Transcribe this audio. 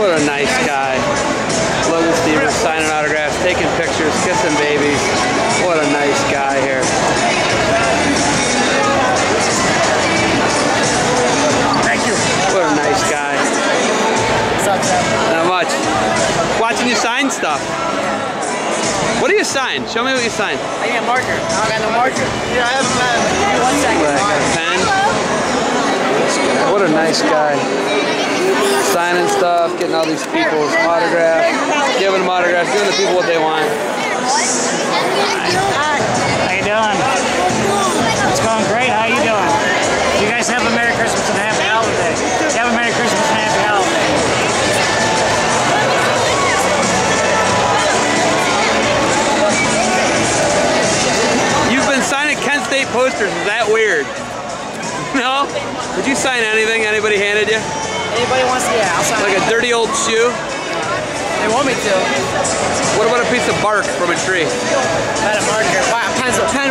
What a nice guy. Logan Stevens signing autographs, taking pictures, kissing babies. What a nice guy here. Thank you. What a nice guy. Not much. Watching you sign stuff. What do you sign? Show me what you sign. I need a marker. I don't got no marker. Yeah, I have a pen. Give me 1 second. Like a pen. What a nice guy. Signing stuff, getting all these people's autographs, giving them autographs, giving the people what they want. How you doing? It's going great. How you doing? You guys have a Merry Christmas and a Happy Holiday. Have a Merry Christmas and a Happy Holiday. You've been signing Kent State posters. Is that weird? No? Did you sign anything anybody handed you? Anybody wants to? Yeah, I'll sign. Like a dirty old shoe? They want me to. What about a piece of bark from a tree? Not a marker. Pen